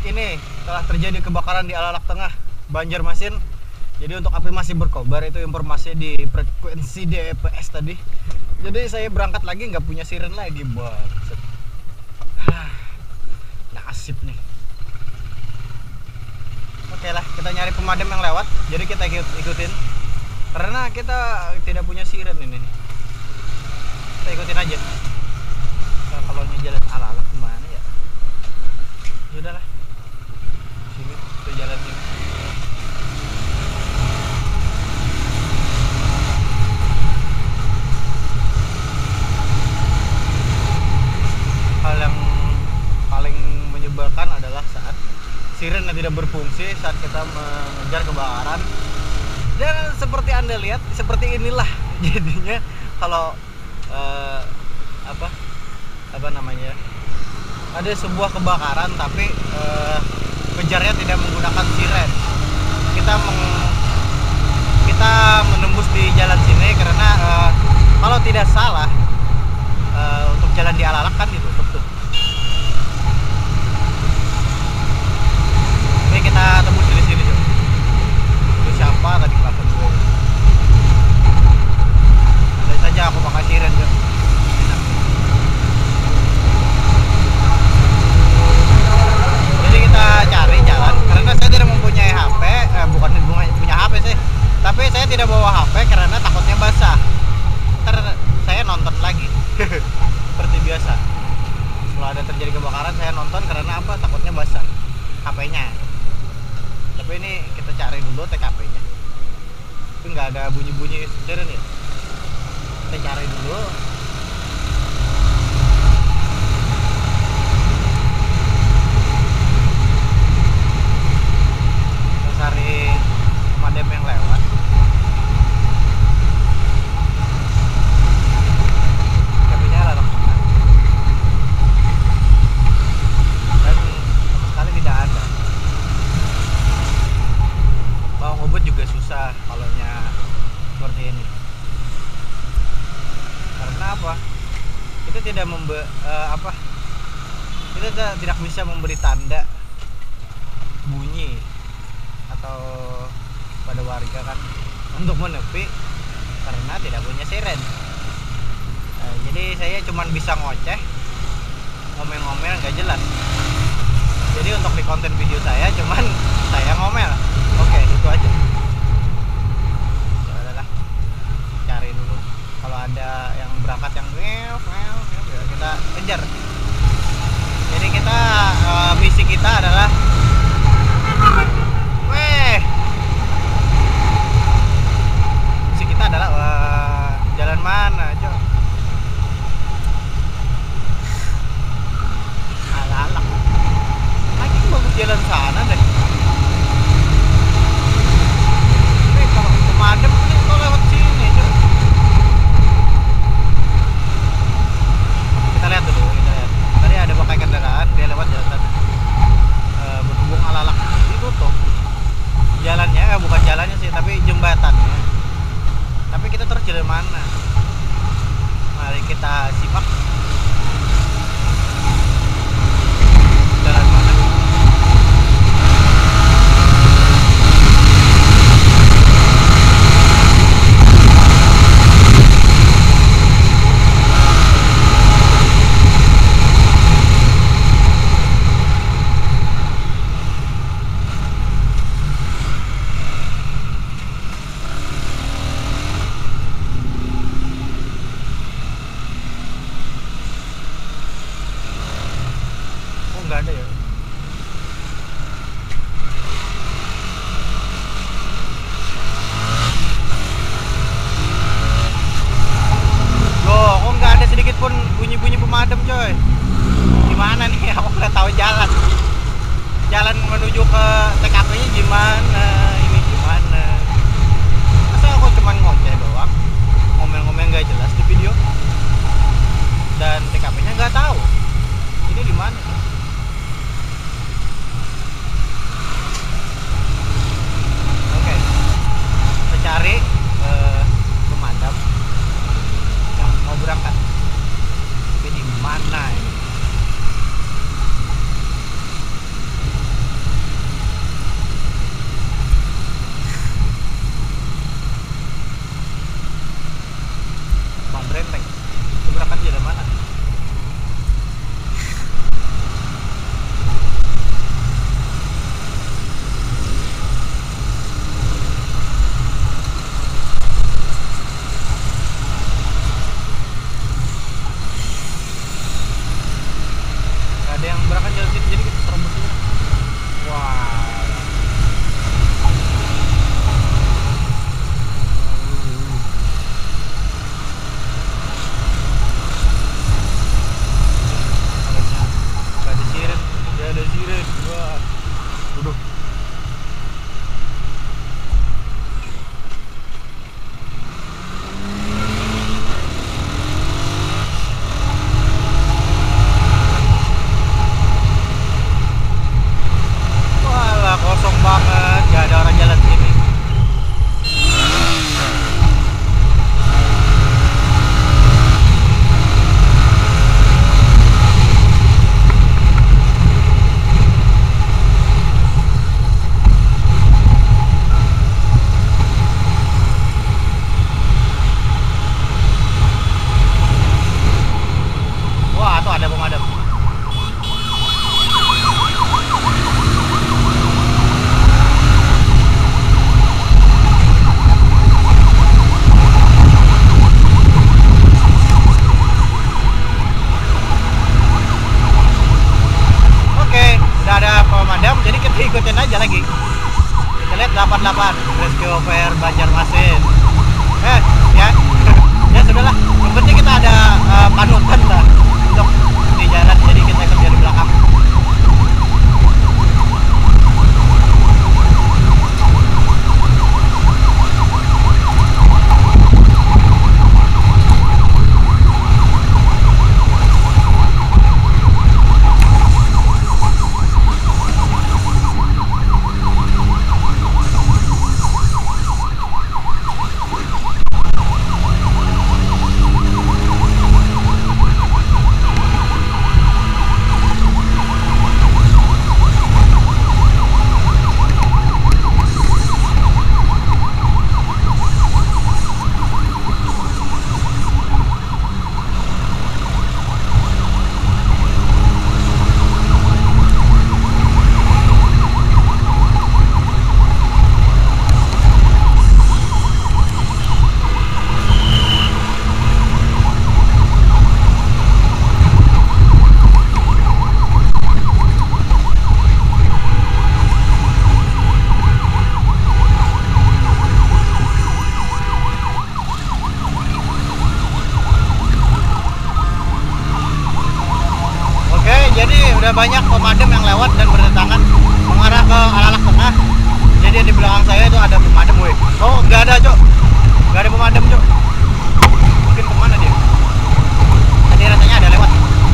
ini telah terjadi kebakaran di Alalak Tengah, Banjarmasin. Jadi untuk api masih berkobar, itu informasi di frekuensi DPS tadi. Jadi saya berangkat lagi nggak punya siren lagi, bang. Nasib nih. Oke lah, kita nyari pemadam yang lewat. Jadi kita ikutin. Karena kita tidak punya siren ini nih. Kita ikutin aja. Nah, kalau jalan Alalak kemana ya? Yaudahlah. Sini, kita jalan sini. Hal yang paling menyebalkan adalah saat siren yang tidak berfungsi saat kita mengejar kebakaran. Dan seperti Anda lihat, seperti inilah jadinya kalau apa namanya, ada sebuah kebakaran tapi kejarnya tidak menggunakan siren. Kita menembus di jalan sini karena kalau tidak salah untuk jalan di Alalak kan ditutup tuh. Ini kita tembus dari sini tuh. Itu siapa tadi kelihatan gue? Ada saja aku pakai siren tuh. Jadi kita cari jalan karena saya tidak mempunyai HP, bukan punya HP sih, tapi saya tidak bawa HP karena takutnya basah. Ntar saya nonton lagi seperti biasa. Kalau ada terjadi kebakaran saya nonton karena apa? Takutnya basah HP-nya. Tapi ini kita cari dulu TKP-nya. Tapi nggak ada bunyi-bunyi siren ya. Kita cari dulu. Kita cari pemadam yang lewat. TKP-nya Alalak Tengah. Dan sekali tidak ada. Bawang ngebut juga susah kalaunya seperti ini. Karena apa? Kita tidak kita tidak bisa memberi tanda bunyi atau pada warga kan untuk menepi karena tidak punya siren. Jadi saya cuma bisa ngoceh, ngomel-ngomel nggak jelas. Jadi untuk di konten video saya cuman saya ngomel. Oke, itu aja. Ya udahlah. Cari dulu. Kalau ada yang berangkat yang ya kita kejar. Jadi kita misi kita adalah misi kita adalah jalan mana, Cok? Alalak. Lagi bagus jalan sana deh. Kalau pemadam ini kalau lewat sini, Cok. Kita lihat dulu, kita lihat. Tadi ada pakai kendaraan, dia lewat jalan tadi. Berhubung Alalak ditutup. Jalannya, bukan jalannya sih, tapi jembatannya. Tapi kita terus jalan mana? Mari kita simak. Jalan mana? Nggak ada ya. Loh, kok nggak ada sedikit pun bunyi-bunyi pemadam, coy? Gimana nih? Aku nggak tahu jalan. Jalan menuju ke TKP-nya gimana? Ini gimana? Masa aku cuma ngoceh doang? Ngomel-ngomel nggak jelas di video. Dan TKP-nya nggak tahu. Ini di mana? Cari pemadam yang mau berangkat. Tapi di mana ini? 88 Rescue Fair Banjarmasin. Ya. Ya sudahlah. Yang penting kita ada panutan lah untuk di jalan, jadi kita ikut dari belakang. Udah banyak pemadam yang lewat dan berdatangan mengarah ke Alalak Tengah. Jadi di belakang saya itu ada pemadam, weh. Oh, nggak ada, Cok. Nggak ada pemadam, Cok. Mungkin kemana dia? Tadi rasanya ada lewat.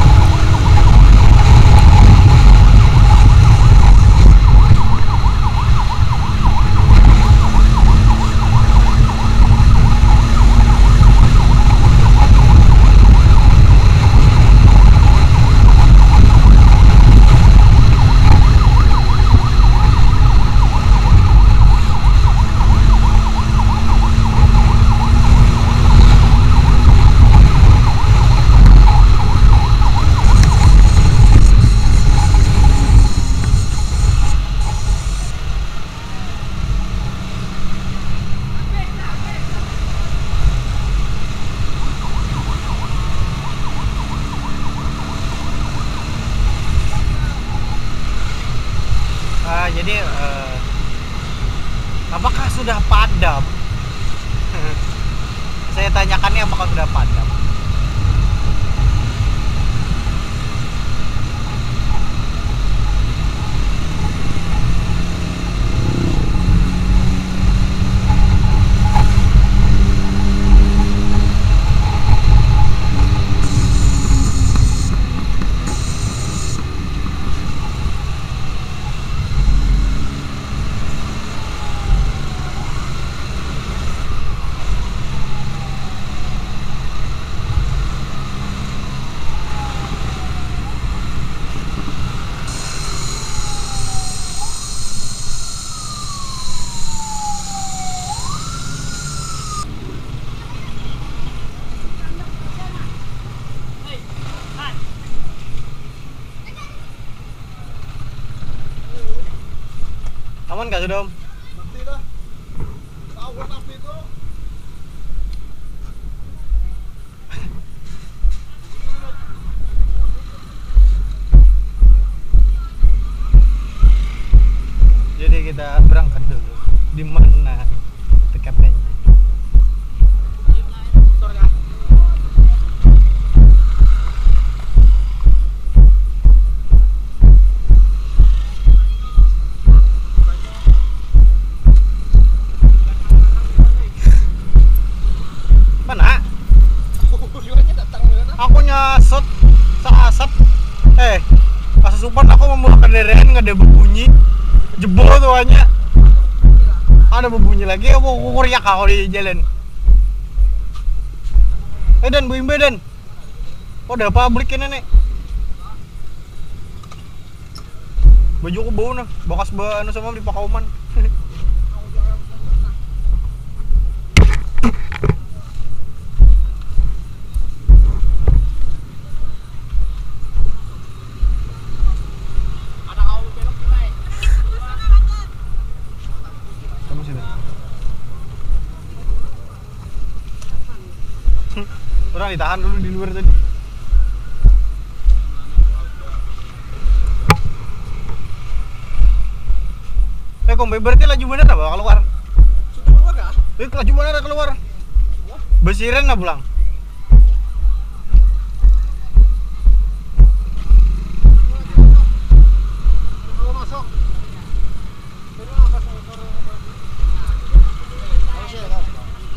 Jadi apakah sudah padam? Saya tanyakannya apakah sudah padam. Aman nggak sudah, Om? Nanti dah. Awas api itu. Jadi kita berangkat dulu. Di mana TKP-nya? Aku nyasut seasap. Pas supan aku membawa kendaraan nggak ada berbunyi. Jebol tuh hanya. Ada berbunyi lagi, aku kuriak kalau di jalan. Dan Bu Imbe dan. Oh, udah publik ini nih. Bajuku bau nah, bekas anu sama di Pakauman. Orang ditahan dulu di luar tadi. kombe berarti laju bener apa keluar? Sudah keluar gak? Laju bener keluar. Besiren lah pulang. Kalau masuk. Ini apa motor? Harus ya kan?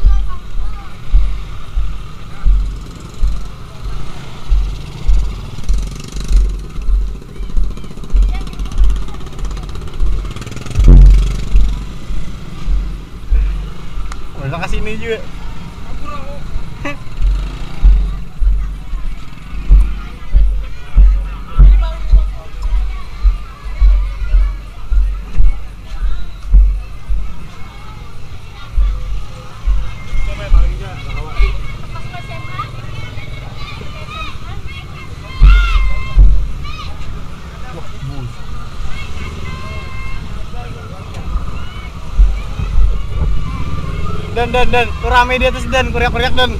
Udah kasih ini juga. Kabur aku. Coba paling aja, enggak kawan. Wah, bus. Dan tuh rame di atas dan kuriak-kuriak dan.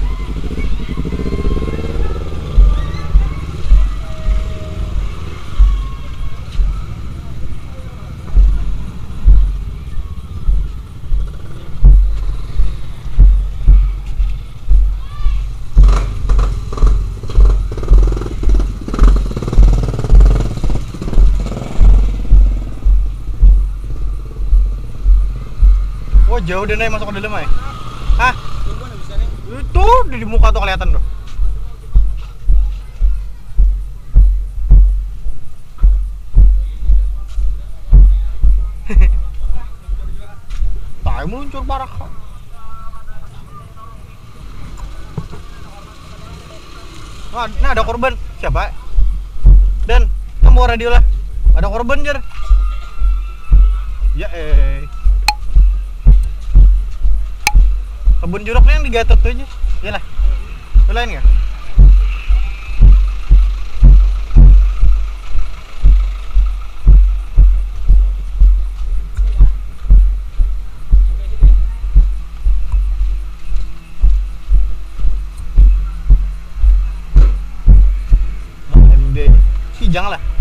Oh jauh deh nih masuk ke dalam ya? Hah? Tunggu nih bisa nih. Itu di muka tuh kelihatan tuh. Tai meluncur parah. Nah ada korban. Siapa? Dan kamu radio lah. Ada korban jar. Ya kebun jeruknya yang digatot tuh aja. Iyalah. Itu lain nggak? MD Sijang lah.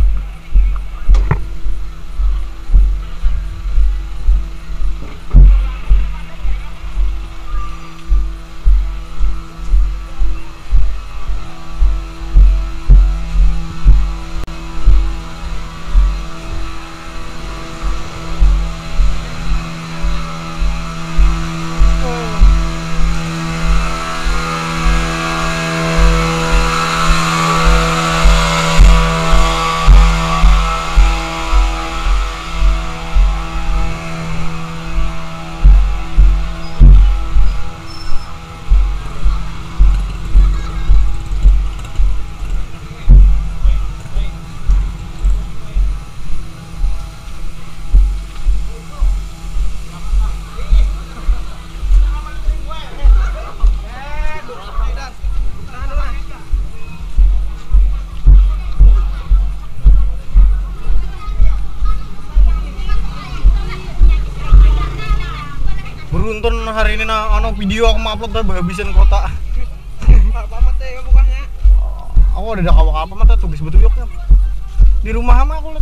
Beruntun hari ini video aku upload udah habisin kota. Apa mate bukanya? Aku udah kawak apa mata tugas betul yuk. Di rumah sama aku lihat.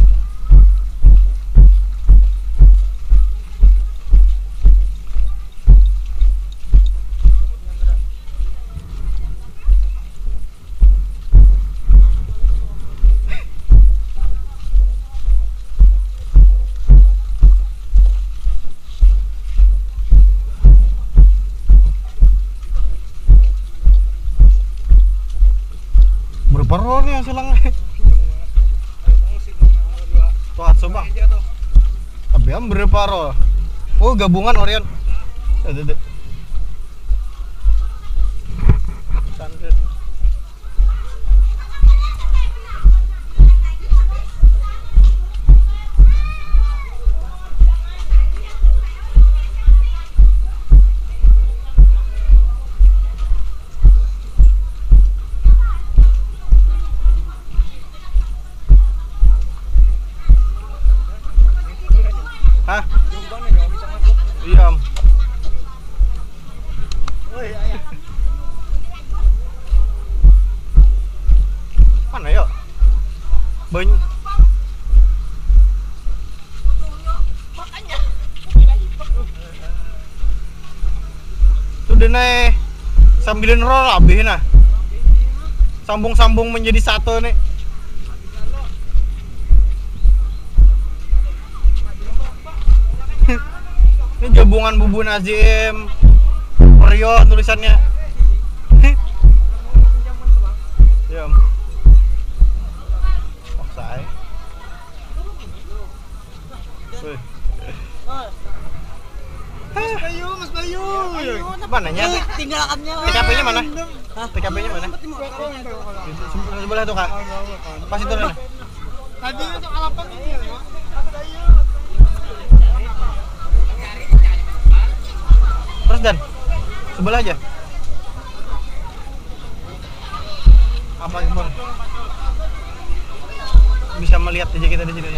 Berapa roh nih yang silang? Tuh coba. Abiam berapa roh? Oh gabungan Orion. Hah? Iya. Mana yuk? Banyak. Makanya. denai sambilin roll abih nah. Sambung-sambung menjadi satu nih. Ini gabungan Bubun Azim, Rio tulisannya. Ya. Oh, saya. Mas Bayu. Mananya? Tinggalkannya. TKP-nya mana? TKP-nya mana? Sebelah tuh, Kak. Pas itu mana? Tadi itu alapan ini ya, Mas. Terus Dan, sebelah aja. Apa Bang? Bisa melihat aja kita di sini.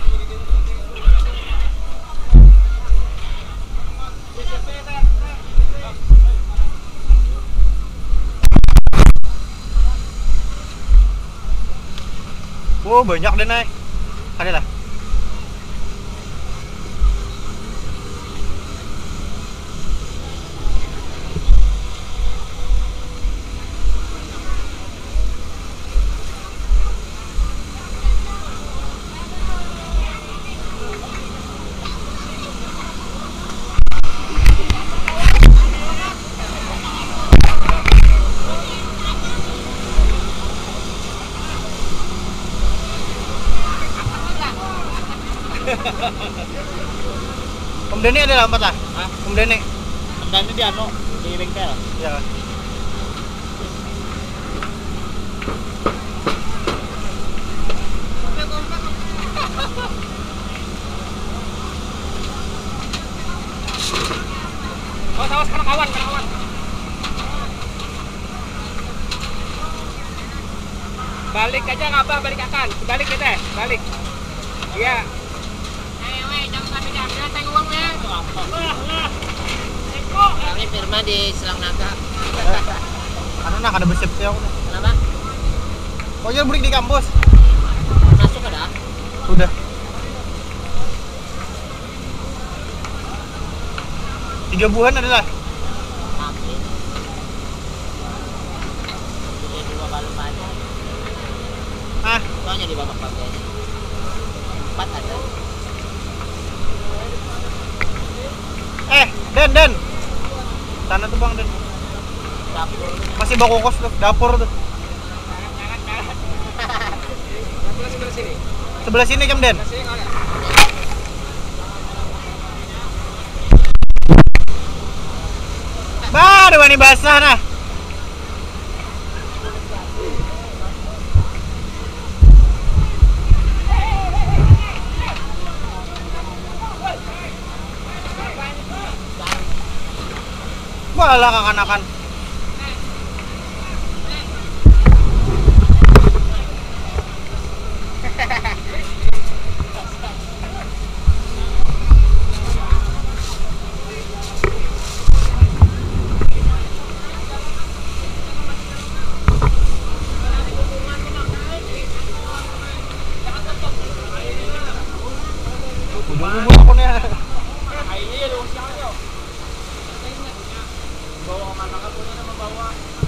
Oh banyak deh naik. Ada lah. Om Deni ada lambat lah. Hah? Om Deni. Dan ini di anu di bengkel. Ya. Awas kena kawan. Balik aja nggak apa, balik akan. Balik kita, balik. Iya. Jangan sampai diambil, tengok uangnya. Kami firma di Selang Naga. Anu nak ada bersep ya. Kenapa? Oh ya break di kampus. Masuk ada? Udah. 3 bulan adalah. Hampir. Jadi 2 balon aja. Ah, Soalnya di babak bagian. 4 ada. Den. Sana tuh Bang Den. Dapur. Masih bawa kos tuh, dapur tuh. Sebelah sini. Sebelah sini Jam Den. Sini kalau ada. Baru ini basah nah. Walah kakan-kakan. Bubur aku nih. Iya lu siapa yo? Bawa anak aku punya membawa.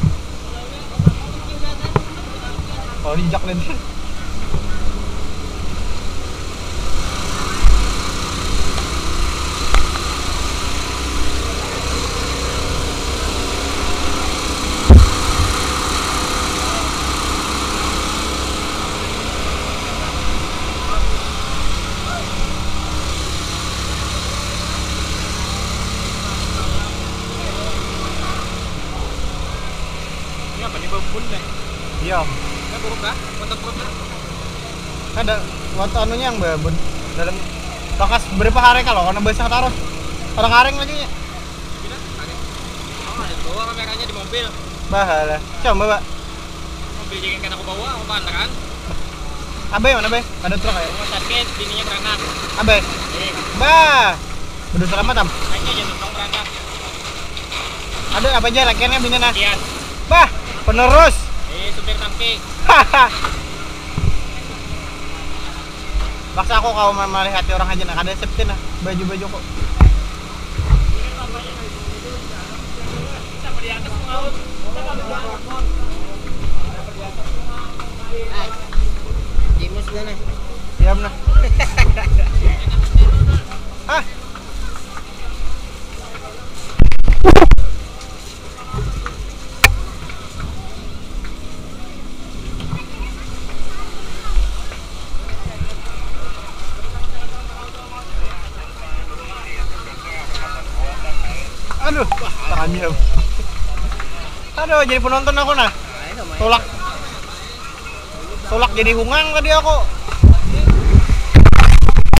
Oh, dijak nanti. Ini apa nih babun nih? Iya. Ini buruk dah, foto-foto. Ada waktu anunya yang dalam bakas berapa hari kalau karena basah taruh. Orang karing lagi nya. Oh, ada bawa kameranya di mobil. Bahala. Coba, Pak. Mobil jangan kan aku bawa, aku antar kan. Abe mana, Be? Ada truk ya? Rumah sakit, bininya beranak. Abe. Bah. Bedu selamat, Am. Kayaknya jangan tong beranak. Ada apa aja lakiannya bini nah. Kian. Bah, penerus. Supir tangki. Baksa aku kalau melihat orang aja nah, ada safety nah, baju-baju kok. Jimus na na. Diam na. Ah. Aduh, tangannya. Aduh, jadi penonton aku nah. Tolak jadi hungang tadi aku.